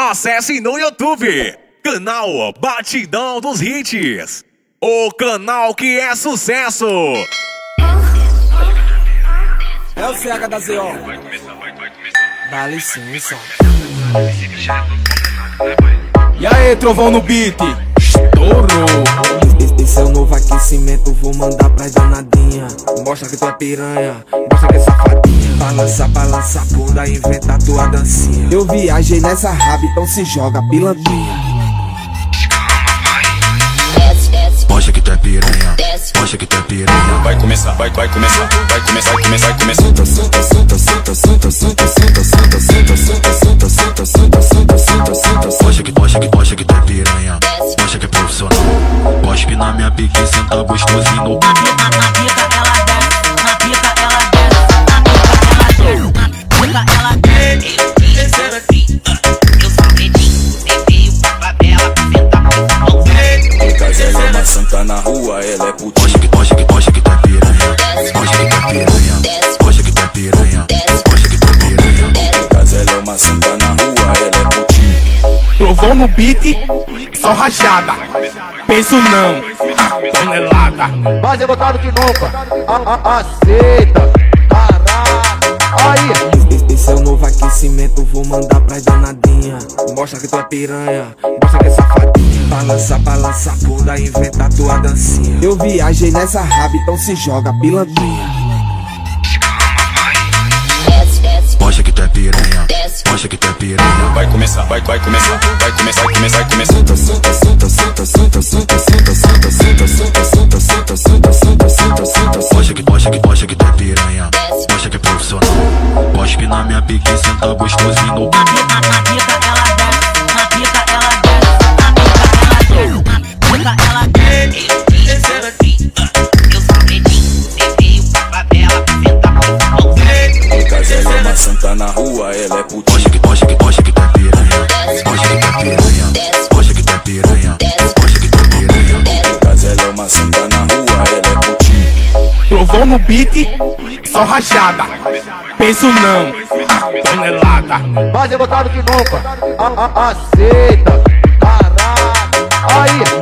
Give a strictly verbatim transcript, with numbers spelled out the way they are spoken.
Acesse no YouTube, canal Batidão dos Hits, o canal que é sucesso. É o C H da Z O. Dá licença. E aí, trovão no beat? Estourou. Esse é o novo aquecimento, vou mandar pra danadinha. Mostra que tu é piranha, mostra que é safadinha. Balança, balança a bunda, inventa tua dancinha. Eu viajei nessa raba, então se joga pilantrinha. Mostra que tu é piranha, mostra que tu é piranha. Vai começar, vai, vai começar, vai começar, vai começar, vai começar. Solta, solta, solta, solta, solta, solta, solta, solta, solta, solta, solta, solta, solta, solta, solta, solta. Mostra que, mostra que, mostra que tu é piranha, mostra que é profissional. Cospe na minha pique, senta gostosinho. Na pica, na pica ela desce, na pica ela desce, na pica ela desce. Eu descendo assim, eu sou redinho, cê veio pra favela pra sentar com mão. Ela é uma santa na rua, ela é putinha. Mostra que, mostra que, mostra que tu é piranha, mostra que tu é piranha, mostra que tu é piranha, mostra que tu é piranha. Ela é uma santa na rua, ela é putinha. Trovão no beat, só rachada. Penso não, tonelada. Mais rebotado que nunca, a, a, aceita, caraca, aí. Esse é o novo aquecimento, vou mandar pra danadinha. Mostra que tu é piranha, mostra que é safadinha. Balança, balança a bunda, inventa tua dancinha. Eu viajei nessa raba, então se joga pilantrinha. Mostra que tu é piranha, mostra que tu é piranha. Vai começar, vai, vai começar, vai começar, vai começar, vai começar. Solta, solta, solta, solta, solta, solta, solta, solta, solta, solta, solta, solta, solta, solta, solta, solta. Mostra que, mostra que, mostra que tu é piranha, mostra que é profissional. Cospe na minha pique, senta gostosinho. Na pica, na pica ela desce, na pica ela desce, na pica ela desce. Eu descendo assim, eu sou redinho, cê veio pra favela pra sentar com mão. Ela é uma santa na rua, ela é putinha. Mostra que, mostra que, mostra que tu é piranha, mostra que tu é piranha, mostra que tu é piranha, mostra que tu é piranha. Ela é uma santa na rua, ela é putinha. Trovão no beat, só rachada. Penso não, tonelada. Mais rebotado que nunca, a, a, aceita, caraca, aí.